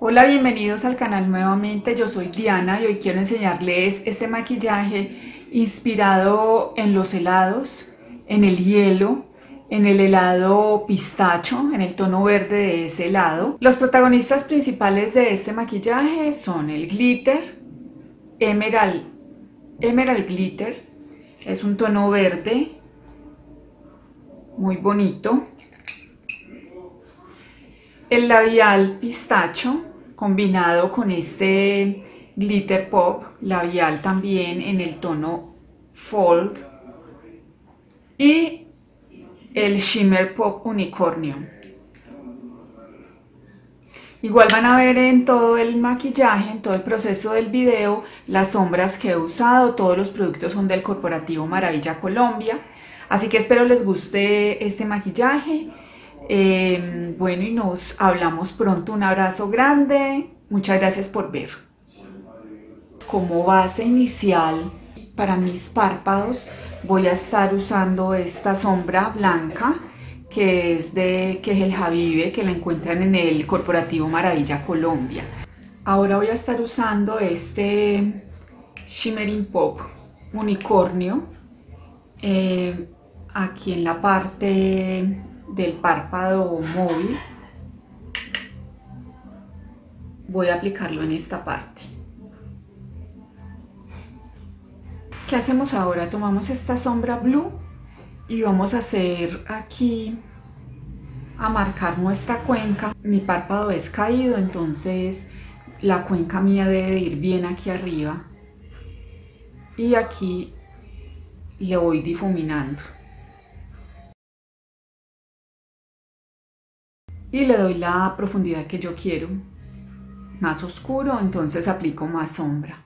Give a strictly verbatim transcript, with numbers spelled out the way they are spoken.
Hola, bienvenidos al canal nuevamente. Yo soy Diana y hoy quiero enseñarles este maquillaje inspirado en los helados, en el hielo, en el helado pistacho, en el tono verde de ese helado. Los protagonistas principales de este maquillaje son el glitter, Emerald, Emerald Glitter, es un tono verde muy bonito. El labial pistacho combinado con este glitter pop, labial también en el tono Fold, y el shimmer pop unicornio. Igual van a ver en todo el maquillaje, en todo el proceso del video, las sombras que he usado. Todos los productos son del corporativo Maravilla Colombia, así que espero les guste este maquillaje. Eh, bueno, y nos hablamos pronto. Un abrazo grande. Muchas gracias por ver. Como base inicial para mis párpados voy a estar usando esta sombra blanca que es de que es el Javive, que la encuentran en el corporativo Maravilla Colombia. Ahora voy a estar usando este Shimmering Pop unicornio eh, aquí en la parte del párpado móvil. Voy a aplicarlo en esta parte. ¿Qué hacemos ahora? Tomamos esta sombra blue y vamos a hacer aquí, a marcar nuestra cuenca. Mi párpado es caído, entonces la cuenca mía debe ir bien aquí arriba, y aquí le voy difuminando y le doy la profundidad que yo quiero, más oscuro, entonces aplico más sombra.